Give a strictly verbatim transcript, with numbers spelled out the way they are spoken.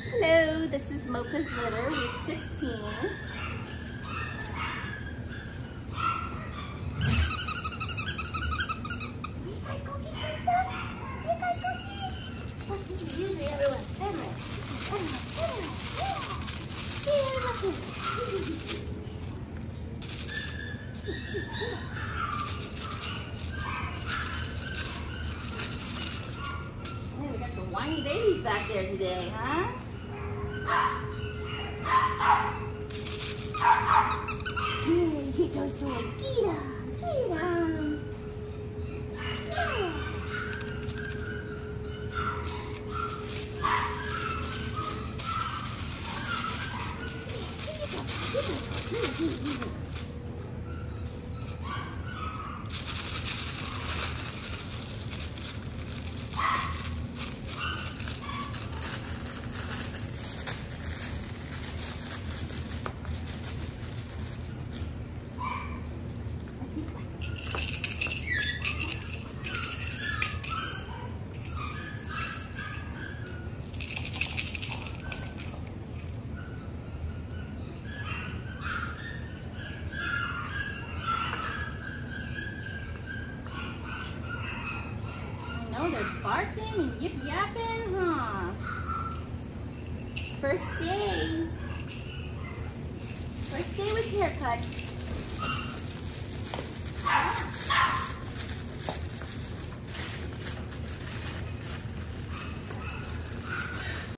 Hello, this is Mocha's litter, week sixteen. You guys go get some stuff? You guys go get it? Look, this is usually everyone's favorite. Everyone's favorite. Yeah. Here, look here. Hey, we got some whiny babies back there today, huh? Hey, get those toys. Get them. Get them. Yeah. Get them. Get them. Oh, they're barking and yip yapping, huh? First day. First day with haircut.